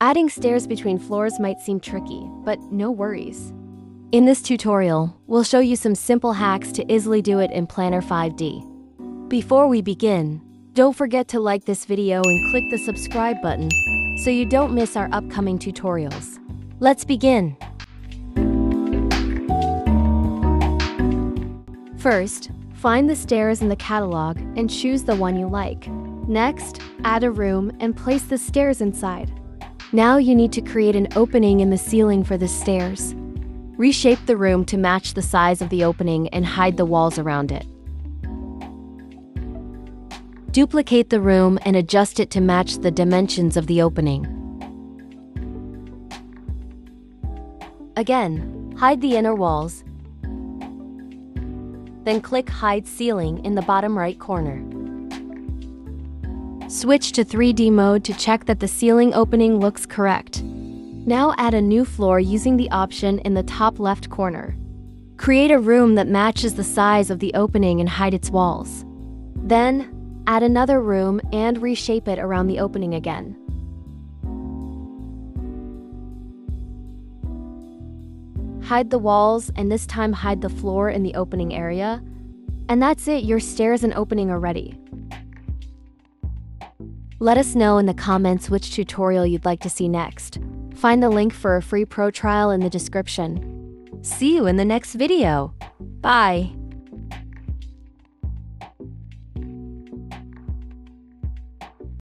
Adding stairs between floors might seem tricky, but no worries. In this tutorial, we'll show you some simple hacks to easily do it in Planner 5D. Before we begin, don't forget to like this video and click the subscribe button so you don't miss our upcoming tutorials. Let's begin. First, find the stairs in the catalog and choose the one you like. Next, add a room and place the stairs inside. Now you need to create an opening in the ceiling for the stairs. Reshape the room to match the size of the opening and hide the walls around it. Duplicate the room and adjust it to match the dimensions of the opening. Again, hide the inner walls. Then click Hide Ceiling in the bottom right corner. Switch to 3D mode to check that the ceiling opening looks correct. Now add a new floor using the option in the top left corner. Create a room that matches the size of the opening and hide its walls. Then, add another room and reshape it around the opening again. Hide the walls and this time hide the floor in the opening area. And that's it, your stairs and opening are ready. Let us know in the comments which tutorial you'd like to see next. Find the link for a free pro trial in the description. See you in the next video. Bye!